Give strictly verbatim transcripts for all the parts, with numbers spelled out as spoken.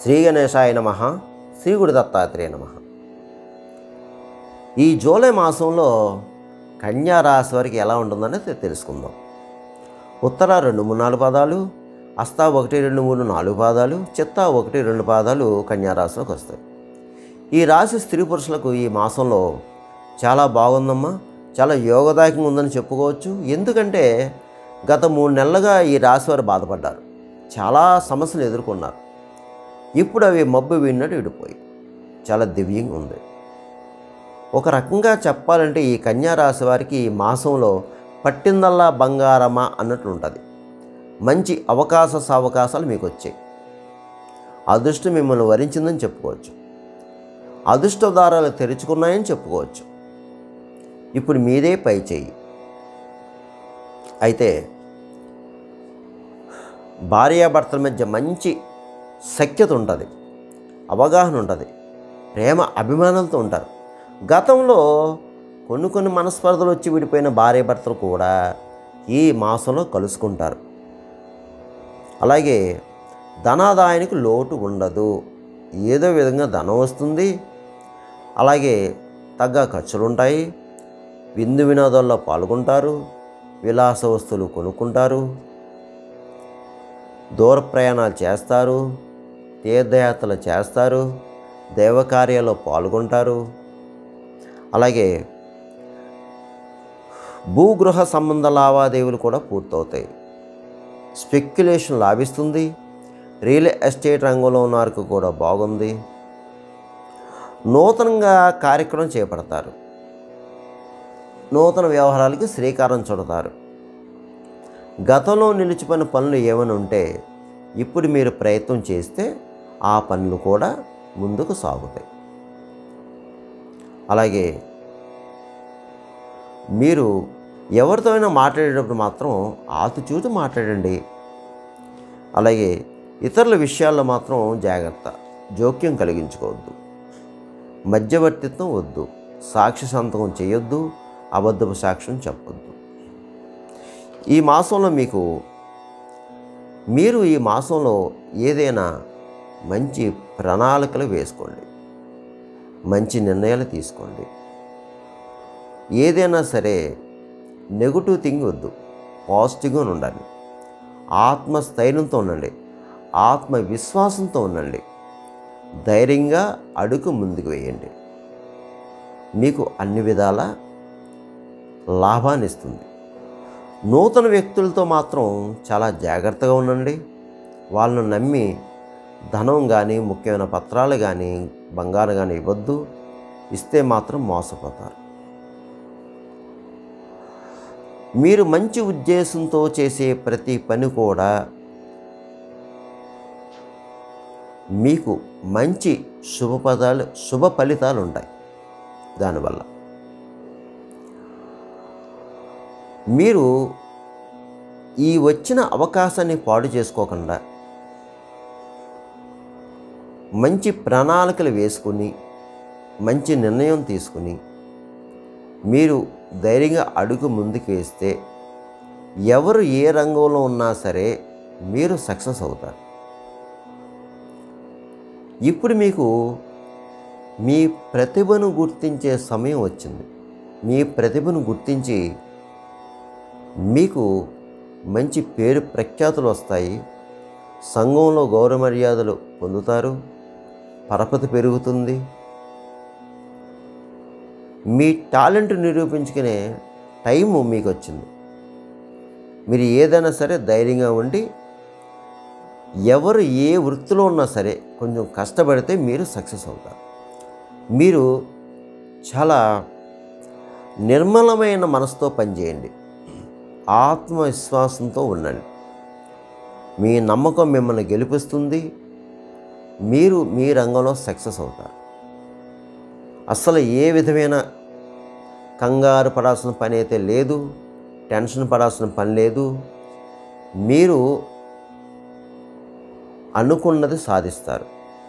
శ్రీ గణేశాయ నమః. శ్రీ గురు దత్తాత్రేయ నమః. ఈ జూలై మాసంలో కన్యా రాశి వారికి ఎలా ఉంటుందనేది తెలుసుకుందాం. ఉత్తర రెండు మూడు నాలుగు పాదాలు, హస్త ఒకటి రెండు మూడు నాలుగు పాదాలు, చిత్త ఒకటి రెండు పాదాలు కన్యా రాశిలోకి వస్తాయి. ఈ రాశి స్త్రీ పురుషులకు ఈ మాసంలో చాలా బాగుందమ్మా, చాలా యోగదాయకంగా ఉందని చెప్పుకోవచ్చు. ఎందుకంటే గత మూడు నెలలుగా ఈ రాశి వారు బాధపడ్డారు, చాలా సమస్యలు ఎదుర్కొన్నారు. ఇప్పుడు అవి మబ్బు విన్నట్టు విడిపోయి చాలా దివ్యంగా ఉంది. ఒక రకంగా చెప్పాలంటే ఈ కన్యా రాశి వారికి ఈ మాసంలో పట్టిందల్లా బంగారమా అన్నట్లు ఉంటుంది. మంచి అవకాశ సావకాశాలు మీకు వచ్చాయి. అదృష్టం మిమ్మల్ని వరించిందని చెప్పుకోవచ్చు. అదృష్ట దారాలు తెరుచుకున్నాయని చెప్పుకోవచ్చు. ఇప్పుడు మీదే పై చేయి. అయితే భార్యాభర్తల మధ్య మంచి సఖ్యత ఉంటుంది, అవగాహన ఉంటుంది, ప్రేమ అభిమానాలతో ఉంటారు. గతంలో కొన్ని కొన్ని మనస్పర్ధలు వచ్చి విడిపోయిన భార్యాభర్తలు కూడా ఈ మాసంలో కలుసుకుంటారు. అలాగే ధనాదాయానికి లోటు ఉండదు, ఏదో విధంగా ధనం వస్తుంది. అలాగే తగ్గ ఖర్చులు ఉంటాయి. విందు వినోదాల్లో పాల్గొంటారు, విలాస వస్తువులు కొనుక్కుంటారు, దూర ప్రయాణాలు చేస్తారు, తీర్థయాత్రలు చేస్తారు, దేవకార్యాల్లో పాల్గొంటారు. అలాగే భూగృహ సంబంధ లావాదేవీలు కూడా పూర్తవుతాయి. స్పెక్యులేషన్ లాభిస్తుంది. రియల్ ఎస్టేట్ రంగంలో ఉన్న వారికి కూడా బాగుంది. నూతనంగా కార్యక్రమం చేపడతారు. నూతన వ్యవహారాలకి శ్రీకారం చుడతారు. గతంలో నిలిచిపోయిన పనులు ఏమైనా ఉంటే ఇప్పుడు మీరు ప్రయత్నం చేస్తే ఆ పనులు కూడా ముందుకు సాగుతాయి. అలాగే మీరు ఎవరితో అయినా మాట్లాడేటప్పుడు మాత్రం ఆచితూచి మాట్లాడండి. అలాగే ఇతరుల విషయాల్లో మాత్రం జాగ్రత్త, జోక్యం కలిగించుకోవద్దు, మధ్యవర్తిత్వం వద్దు, సాక్షి సంతకం చేయొద్దు, అబద్ధపు సాక్ష్యం చెప్పొద్దు. ఈ మాసంలో మీకు మీరు ఈ మాసంలో ఏదైనా మంచి ప్రణాళికలు వేసుకోండి, మంచి నిర్ణయాలు తీసుకోండి. ఏదైనా సరే నెగటివ్ థింగ్ వద్దు, పాజిటివ్గా ఉండాలి. ఆత్మస్థైర్యంతో ఉండండి, ఆత్మవిశ్వాసంతో ఉండండి. ధైర్యంగా అడుగు ముందుకు వేయండి. మీకు అన్ని విధాల లాభాన్ని ఇస్తుంది. నూతన వ్యక్తులతో మాత్రం చాలా జాగ్రత్తగా ఉండండి. వాళ్ళను నమ్మి ధనం కానీ ముఖ్యమైన పత్రాలు కానీ బంగారం కానీ ఇవ్వద్దు. ఇస్తే మాత్రం మోసపోతారు. మీరు మంచి ఉద్దేశంతో చేసే ప్రతి పని కూడా మీకు మంచి శుభ పదాలు శుభ ఫలితాలు ఉంటాయి. దానివల్ల మీరు ఈ వచ్చిన అవకాశాన్ని పాడు చేసుకోకుండా మంచి ప్రణాళికలు వేసుకుని మంచి నిర్ణయం తీసుకుని మీరు ధైర్యంగా అడుగు ముందుకు వేస్తే ఎవరు ఏ రంగంలో ఉన్నా సరే మీరు సక్సెస్ అవుతారు. ఇప్పుడు మీకు మీ ప్రతిభను గుర్తించే సమయం వచ్చింది. మీ ప్రతిభను గుర్తించి మీకు మంచి పేరు ప్రఖ్యాతులు వస్తాయి. సంఘంలో గౌరవ మర్యాదలు పొందుతారు. పరపతి పెరుగుతుంది. మీ టాలెంట్ నిరూపించుకునే టైము మీకు వచ్చింది. మీరు ఏదైనా సరే ధైర్యంగా ఉండి ఎవరు ఏ వృత్తిలో ఉన్నా సరే కొంచెం కష్టపడితే మీరు సక్సెస్ అవుతారు. మీరు చాలా నిర్మలమైన మనసుతో పనిచేయండి. ఆత్మవిశ్వాసంతో ఉండండి. మీ నమ్మకం మిమ్మల్ని గెలిపిస్తుంది. మీరు మీ రంగంలో సక్సెస్ అవుతారు. అసలు ఏ విధమైన కంగారు పడాల్సిన పని అయితే లేదు, టెన్షన్ పడాల్సిన పని లేదు. మీరు అనుకున్నది సాధిస్తారు.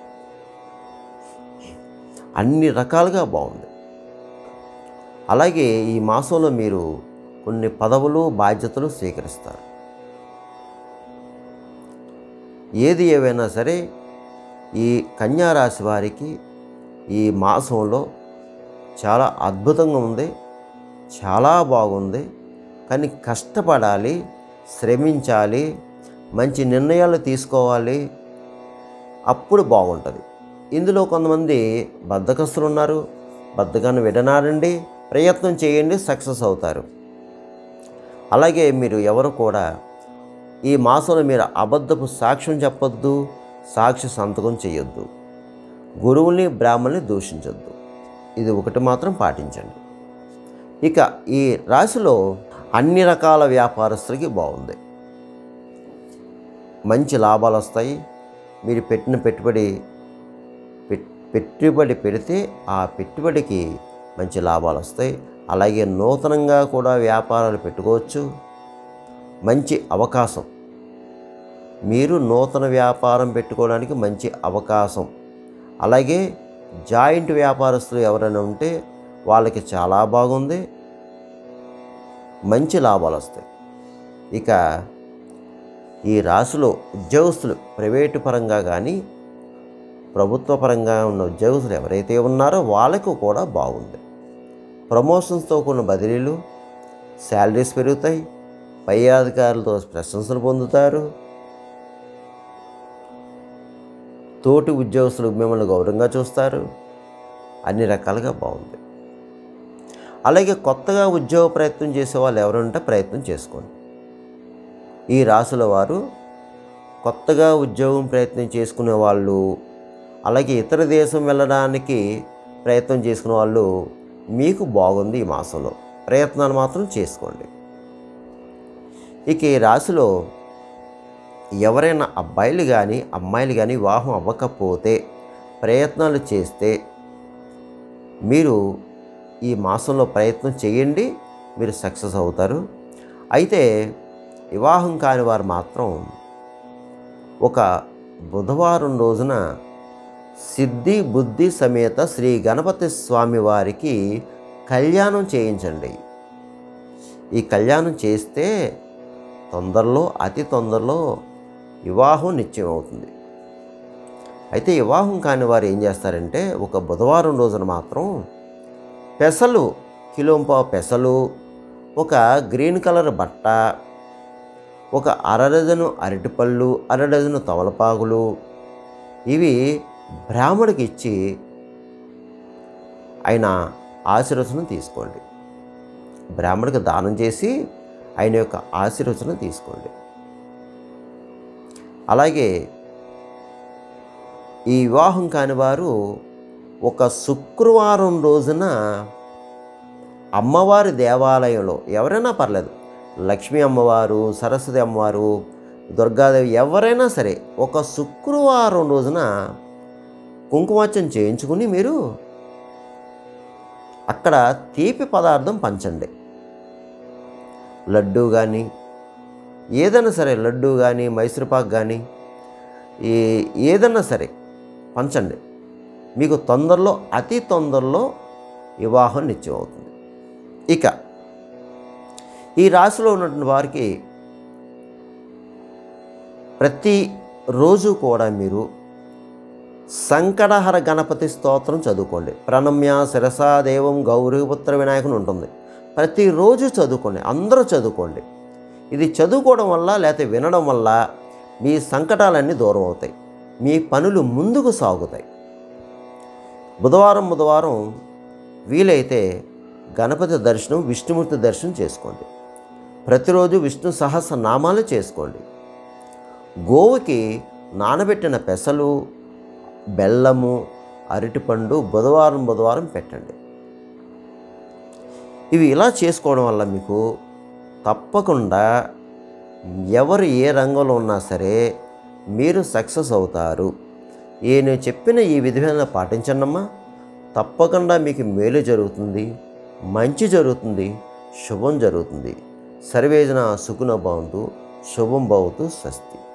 అన్ని రకాలుగా బాగుంది. అలాగే ఈ మాసంలో మీరు కొన్ని పదవులు బాధ్యతలు స్వీకరిస్తారు. ఏది ఏవైనా సరే ఈ కన్యా రాశి వారికి ఈ మాసంలో చాలా అద్భుతంగా ఉంది, చాలా బాగుంది. కానీ కష్టపడాలి, శ్రమించాలి, మంచి నిర్ణయాలు తీసుకోవాలి, అప్పుడు బాగుంటుంది. ఇందులో కొంతమంది బద్ధకస్తులు ఉన్నారు. బద్ధకాన్ని విడనాడండి, ప్రయత్నం చేయండి, సక్సెస్ అవుతారు. అలాగే మీరు ఎవరు కూడా ఈ మాసంలో మీరు అబద్ధపు సాక్ష్యం చెప్పొద్దు, సాక్షి సంతకం చేయొద్దు, గురువుల్ని బ్రాహ్మణుల్ని దూషించొద్దు. ఇది ఒకటి మాత్రం పాటించండి. ఇక ఈ రాశిలో అన్ని రకాల వ్యాపారస్తులకి బాగుంది. మంచి లాభాలు వస్తాయి. మీరు పెట్టిన పెట్టుబడి పెట్టుబడి పెడితే ఆ పెట్టుబడికి మంచి లాభాలు వస్తాయి. అలాగే నూతనంగా కూడా వ్యాపారాలు పెట్టుకోవచ్చు. మంచి అవకాశం, మీరు నూతన వ్యాపారం పెట్టుకోవడానికి మంచి అవకాశం. అలాగే జాయింట్ వ్యాపారస్తులు ఎవరైనా ఉంటే వాళ్ళకి చాలా బాగుంది, మంచి లాభాలు వస్తాయి. ఇక ఈ రాశిలో ఉద్యోగస్తులు ప్రైవేటు పరంగా కానీ ప్రభుత్వ పరంగా ఉన్న ఉద్యోగస్తులు ఎవరైతే ఉన్నారో వాళ్ళకు కూడా బాగుంది. ప్రమోషన్స్తో కూడిన బదిలీలు, శాలరీస్ పెరుగుతాయి, పై అధికారులతో ప్రశంసలు పొందుతారు, తోటి ఉద్యోగస్తులు మిమ్మల్ని గౌరవంగా చూస్తారు. అన్ని రకాలుగా బాగుంది. అలాగే కొత్తగా ఉద్యోగ ప్రయత్నం చేసే వాళ్ళు ఎవరుంటే ప్రయత్నం చేసుకోండి. ఈ రాశుల వారు కొత్తగా ఉద్యోగం ప్రయత్నం చేసుకునే వాళ్ళు, అలాగే ఇతర దేశం వెళ్ళడానికి ప్రయత్నం చేసుకునే వాళ్ళు మీకు బాగుంది. ఈ మాసంలో ప్రయత్నాలు మాత్రం చేసుకోండి. ఇక ఈ రాశిలో ఎవరైనా అబ్బాయిలు కానీ అమ్మాయిలు కానీ వివాహం అవ్వకపోతే ప్రయత్నాలు చేస్తే మీరు ఈ మాసంలో ప్రయత్నం చేయండి, మీరు సక్సెస్ అవుతారు. అయితే వివాహం కాని వారు మాత్రం ఒక బుధవారం రోజున సిద్ధి బుద్ధి సమేత శ్రీ గణపతి స్వామి వారికి కళ్యాణం చేయించండి. ఈ కళ్యాణం చేస్తే తొందరలో అతి తొందరలో వివాహం నిశ్చయం అవుతుంది. అయితే వివాహం కాని వారు ఏం చేస్తారంటే ఒక బుధవారం రోజున మాత్రం పెసలు, కిలోంపావు పెసలు, ఒక గ్రీన్ కలర్ బట్ట, ఒక అర డజను అరటిపళ్ళు, అర డజను తమలపాకులు ఇవి బ్రాహ్మడికి ఇచ్చి ఆయన ఆశీర్వచనం తీసుకోండి. బ్రాహ్మడికి దానం చేసి ఆయన యొక్క ఆశీర్వచనం తీసుకోండి. అలాగే ఈ వివాహం కాని వారు ఒక శుక్రవారం రోజున అమ్మవారి దేవాలయంలో ఎవరైనా పర్లేదు, లక్ష్మీ అమ్మవారు, సరస్వతి అమ్మవారు, దుర్గాదేవి ఎవరైనా సరే ఒక శుక్రవారం రోజున కుంకుమార్చన చేయించుకుని మీరు అక్కడ తీపి పదార్థం పంచండి. లడ్డు కానీ ఏదైనా సరే, లడ్డు కానీ మైసూర్పాక్ కానీ ఈ ఏదైనా సరే పంచండి. మీకు తొందరలో అతి తొందరలో వివాహం నిశ్చయం అవుతుంది. ఇక ఈ రాశిలో ఉన్నటువంటి వారికి ప్రతిరోజు కూడా మీరు సంకటహర గణపతి స్తోత్రం చదువుకోండి. ప్రణమ్య శిరసా దేవం గౌరీపుత్ర వినాయకుని ఉంటుంది. ప్రతిరోజు చదువుకోండి, అందరూ చదువుకోండి. ఇది చదువుకోవడం వల్ల లేకపోతే వినడం వల్ల మీ సంకటాలన్నీ దూరం అవుతాయి, మీ పనులు ముందుకు సాగుతాయి. బుధవారం బుధవారం వీలైతే గణపతి దర్శనం, విష్ణుమూర్తి దర్శనం చేసుకోండి. ప్రతిరోజు విష్ణు సహస్రనామాలు చేసుకోండి. గోవుకి నానబెట్టిన పెసలు, బెల్లము, అరటిపండు బుధవారం బుధవారం పెట్టండి. ఇవి ఇలా చేసుకోవడం వల్ల మీకు తప్పకుండా ఎవరు ఏ రంగంలో ఉన్నా సరే మీరు సక్సెస్ అవుతారు. నేను చెప్పిన ఈ విధంగా పాటించండమ్మా, తప్పకుండా మీకు మేలు జరుగుతుంది, మంచి జరుగుతుంది, శుభం జరుగుతుంది. సర్వేజన సుఖినో భవంతు. శుభం భవతు. స్వస్తి.